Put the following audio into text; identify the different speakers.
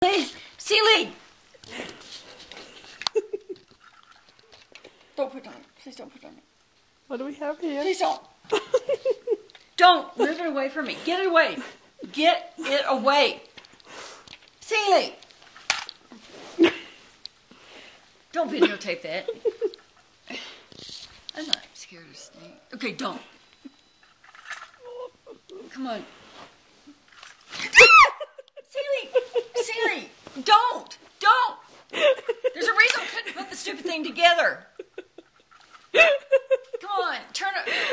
Speaker 1: Sealy! Don't put it on it. Please don't put it on it.
Speaker 2: What do we have here?
Speaker 1: Please don't. Don't. Move it away from me. Get it away. Get it away. Sealy! Don't videotape that. I'm not scared of snakes. Okay, don't. Come on. Sealy! Don't! There's a reason I couldn't put the stupid thing together. Come on, turn it.